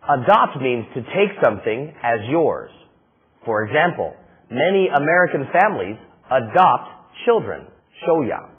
Adopt means to take something as yours. For example, many American families adopt children, 收养.